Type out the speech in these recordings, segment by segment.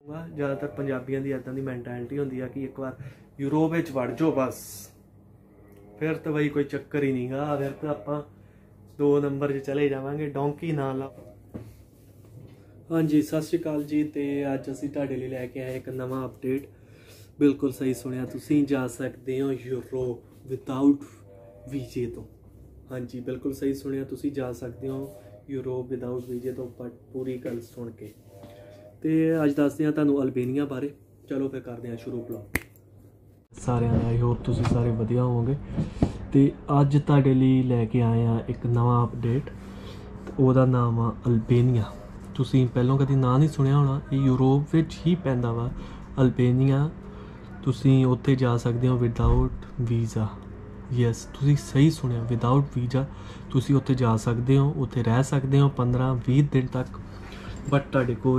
ज़्यादातर पंजाबियों की इदां दी मैंटैलिटी होंदी है कि एक बार यूरोप विच वड़ जाओ बस, फिर तो बई कोई चक्कर ही नहीं गा, फिर तो आपां 2 नंबर चले जावांगे, डोंकी ना लाओ। हाँ जी, सत श्री अकाल जी। तो अज असीं तुहाडे लई लैके आए एक नवां अपडेट। बिल्कुल सही सुनिया, तुसीं जा सकते हो यूरोप विदाउट वीजे तो। हाँ जी, बिल्कुल सही सुनिया, तुसीं जा सकते हो यूरोप विदाउट वीजे तो। बट पूरी गल सुन के तो अज दसदे तुहानूं अल्बेनिया बारे। चलो फिर करते हैं शुरू ब्लॉग। सारे आई होप तुसीं सारे वधिया होवोगे। तो अज तुहाडे लई लैके आए हैं एक नवां अपडेट, ਉਹਦਾ नाम आ अल्बेनिया। तुसीं पहलों कभी नाम नहीं सुनिया होना, ये यूरोप विच ही पैंदा वा अल्बेनिया। तुसीं उत्थे जा सकते हो विदाउट वीज़ा। यस, तुसीं सही सुनिया, विदाउट वीज़ा तुसीं उत्थे जा सकते हो, उत्थे रह सकते हो 15-20 दिन तक। बट तुहाडे को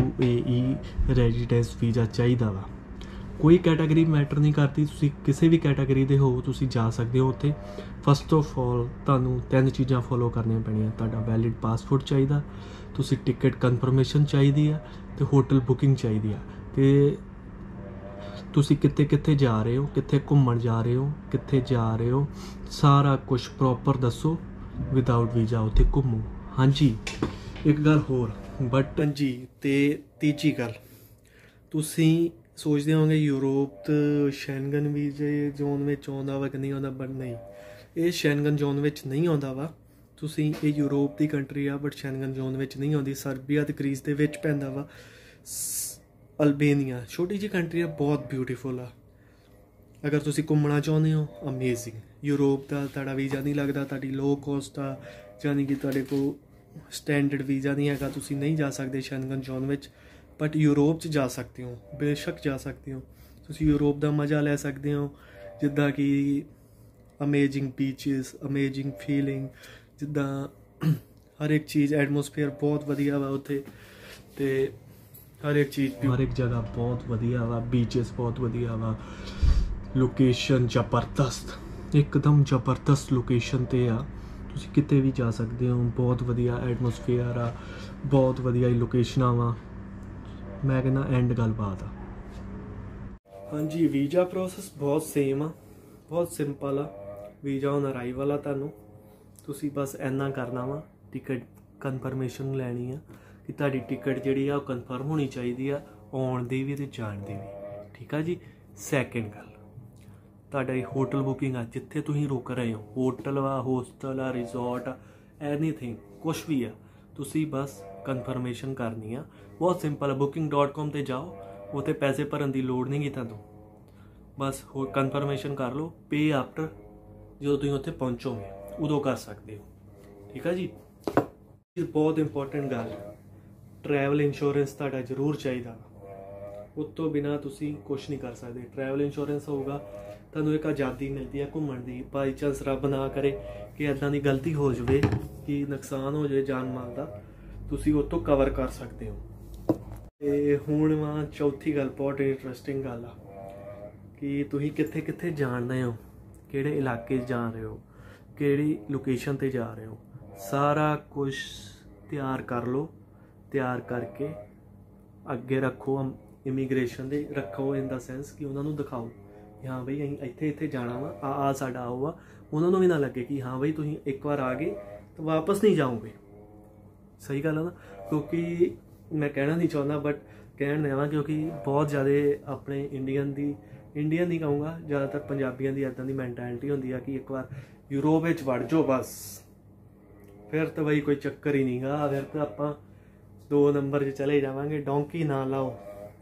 UAE रेजिडेंस वीज़ा चाहिदा वा। कोई कैटागरी मैटर नहीं करती, तुसीं किसी भी कैटागरी दे हो तुसीं जा सकते हो उत्थे। फस्ट ऑफ ऑल तुहानूं 3 चीज़ां फॉलो करनियां पैणियां। तुहाडा वैलिड पासपोर्ट चाहिदा, तुसीं टिकट कन्फर्मेशन चाहिदी है, तो होटल बुकिंग चाहिदी है। तो तुसीं कित्थे कित्थे जा रहे हो, कित्थे घूमण जा रहे हो, कित्थे जा रहे हो, सारा कुछ प्रॉपर दसो। विदाउट वीज़ा उत्थे घूमो। हाँ जी, एक गल होर बट हाँ जी, तो तीजी गल, तुसीं सोचते होंगे यूरोप तो शैनगन वीजे जोन में आउंदा वा कि नहीं आउंदा, बट नहीं, ये शैनगन जोन में नहीं आउंदा वा। तुसीं ये यूरोप की कंट्री आ बट शैनगन जोन में नहीं आउंदी। सर्बिया ते ग्रीस दे विच पैंदा वा। अल्बेनिया छोटी जी कंट्री है, बहुत ब्यूटीफुल आ। अगर तुसीं घूमना चाहुंदे हो, अमेजिंग। यूरोप का तुहाडा वीज़ा नहीं लगदा, तुहाडी लो कॉस्ट आ, यानी कि तुहाडे को स्टैंडर्ड वीज़ा नहीं हैगा, तुसीं नहीं जा सकदे शैनगन जोन में। बट यूरोप जा सकते हो, बेशक जा सकते हो। तुसीं यूरोप का मज़ा लै सकते हो, जिद्दां कि अमेजिंग बीचिस, अमेजिंग फीलिंग, जिद्दां हर एक चीज़ एटमोसफेयर बहुत वधिया वा उत्थे। ते हर एक चीज़, हर एक जगह बहुत वधिया वा, बीचेस बहुत वधिया वा, लोकेशन जबरदस्त, एकदम जबरदस्त लोकेशन ते आ। तुसीं किते भी जा सकते हो, बहुत वधिया एटमोसफेयर आ, बहुत वधिया लोकेशनां वा। मैं कहना एंड गलबात आ। हाँ जी, वीज़ा प्रोसैस बहुत सेम आ, बहुत सिंपल आ। वीज़ा ऑन अराइवल आ, तुसीं बस इन्ना करना वा, टिकट कन्फर्मेशन लैनी आ कि तुहाडी टिकट जिहड़ी आ कन्फर्म होनी चाहिए आ, आउण दी भी ते जाण दी भी। ठीक है जी। सैकेंड गल, तुहाडा होटल बुकिंग आ, जिथे तुसीं रुक रहे हो, होटल वा, होस्टल आ, रिजॉर्ट आ, एनीथिंग कुछ भी आ, तुसीं बस कन्फर्मेशन करनी आ। बहुत सिंपल है। booking.com ते जाओ, उत्थे पैसे भरन की लोड़ नहीं गी तुहानूं, बस हो कन्फर्मेशन कर लो। पे आफ्टर जो तुसीं उत्थे पहुँचोगे उदों कर सकते हो। ठीक है जी। बहुत इंपॉर्टेंट गल, ट्रैवल इंश्योरेंस तुहाडा जरूर चाहिए। उस तो बिना तुसीं कुछ नहीं कर सकते। ट्रैवल इंश्योरेंस होगा, तुहानूं एक आज़ादी मिलती है घूमण की। बाई चांस रब ना करे कि इदां दी गलती हो जाए कि नुकसान हो जाए जान माल का, तुसीं उस तो कवर कर सकते हो। ते हुण वा चौथी गल, बहुत इंटरस्टिंग गल आ कि तुसीं कित्थे कित्थे जाणदे हो, किहड़े इलाके जा रहे हो, किहड़ी लोकेशन ते जा रहे हो, सारा कुछ तैयार कर लो। तैयार करके अगे रखो, इमीग्रेशन दे रखो, इन द सेंस कि उन्होंने दिखाओ कि हाँ बई असीं इत्थे इत्थे जाना वा, आ साडा आओ आ। उन्होंने भी ना लगे कि हाँ बई तुसीं एक बार आ गए तो वापस नहीं जाओगे। सही गल है ना। क्योंकि मैं कहना नहीं चाहता बट कहण देवां, क्योंकि बहुत ज़्यादा अपने इंडियन नहीं कहूँगा, ज़्यादातर पंजाबियों की इदां दी मैंटैलिटी होंदी है कि एक बार यूरोप विच वड़ जाओ बस, फिर तो बई कोई चक्कर ही नहीं गा, फिर तो आपां 2 नंबर चले जावांगे, डोंकी ना लाओ।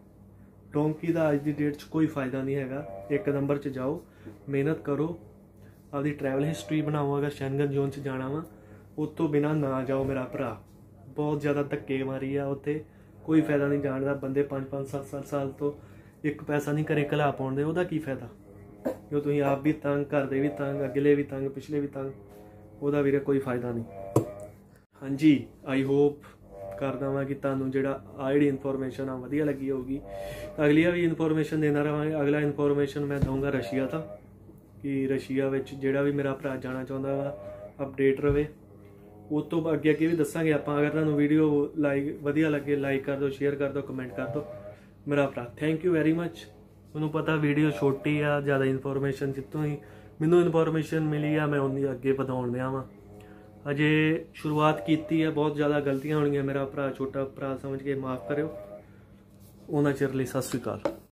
डोंकी का अज की डेट कोई फायदा नहीं हैगा। 1 नंबर जाओ, मेहनत करो, आपकी ट्रैवल हिस्टरी बनाओ। अगर शैनगन जोन जाना वा, उस तो बिना ना जाओ मेरा भरा। बहुत ज़्यादा धक्के मारी आ उत्थे, कोई फायदा नहीं जान का। बंदे 5-5 7-7 साल तो एक पैसा नहीं घरे घला पाउंदे, उहदा की फायदा, जो तुसीं आप भी तंग, घर दे भी तंग, अगले भी तंग, पिछले भी तंग, उहदा वीरे कोई फायदा नहीं। हाँ जी, आई होप करदा वां कि तुहानूं जिहड़ा आ जिहड़ी इन्फॉर्मेशन आ वधिया लगी होगी। अगलियां भी इन्फॉर्मेशन देना रहांगे। अगला इन्फॉर्मेशन मैं दूंगा रशिया दा, कि रशिया विच जिहड़ा भी मेरा भरा जाना चाहुंदा वा अपडेट रवे। उस तो अगे भी दसांगे आपां। अगर तुहानूं वीडियो लाइक वधिया लगे, लाइक कर दो, शेयर कर दो, कमेंट कर दो। मेरा भरा थैंक यू वेरी मच। मैनू पता वीडियो छोटी आ, ज़्यादा इन्फॉर्मेशन जितों ही मैनू इन्फॉर्मेशन मिली आ मैं उन्नी अगे वधाउण दिया वां। अजे शुरुआत की है, बहुत ज़्यादा गलतियां होणियां, मेरा भरा छोटा भरा समझ के माफ़ करियो। उन्हां चिर लई सत श्री अकाल।